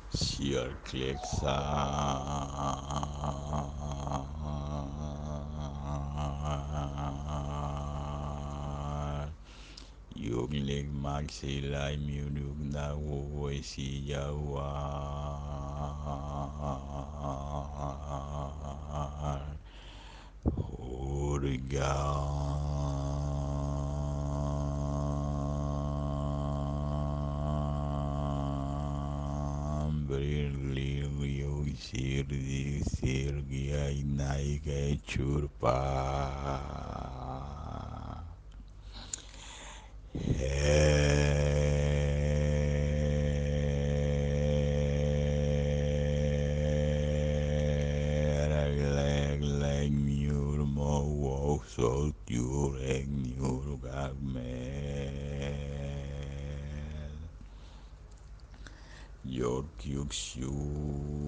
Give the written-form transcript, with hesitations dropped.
Circlexa Yung lig magsilay miudog na uwoy siyawan Berlilio sirdi sirgi ay naik ay curpa Leg leg mur mo wo so tu leg mur gag mel York yuk